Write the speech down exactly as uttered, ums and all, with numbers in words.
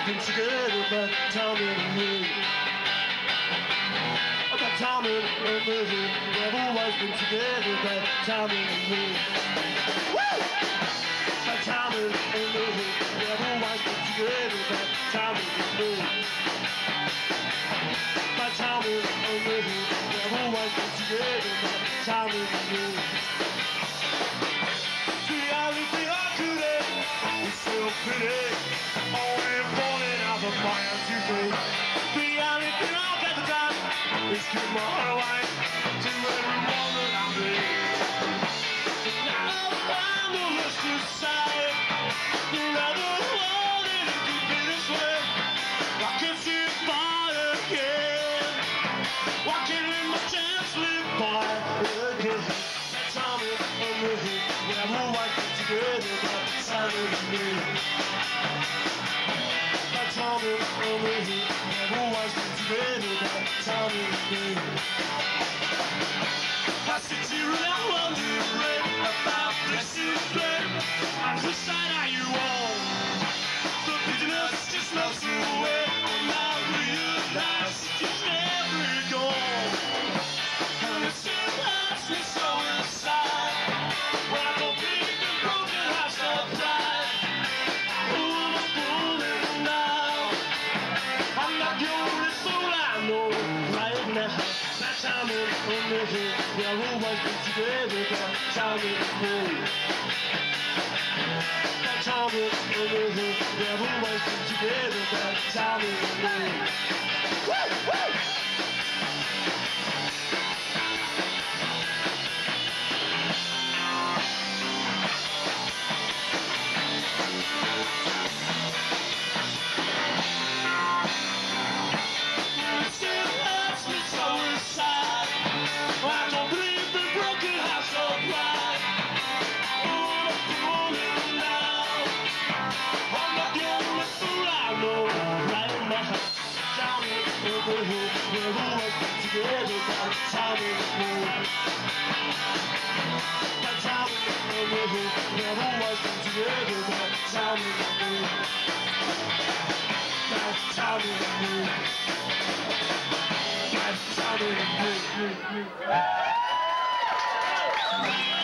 been together, but time and me. But time and me. We've always been together, but time and me. Woo! But time and me. We've always been together, but time and me. But time and me. We've always been together, but time and me. The only thing I could have is self-pity. Only falling out of my hands you free. The only thing I'll get done is give my heart away to everyone that I meet. Now I'm the rest to say, you're never wanted to keep it this way. I can see it by again. Why can't let my chance slip by again? That time is under here. We're always been together, but the time is new. That time is under here. We've always been together, but the time is new. I sit here and I'm wondering about this flame. I decide how you want. The bitterness just melts away. And I realize it's never gone. And it still hurts me so inside. When I complete the broken house of pride. Ooh, I'm fooling now. I'm not the only fool I know right now. That time is under here. We've always been together, but time is new. That time is under here. We've always been together, but time is new. Woo! Woo! We've always been together, but time is new. That time is new. We've always been together, but time is new. That time is new. That time is new.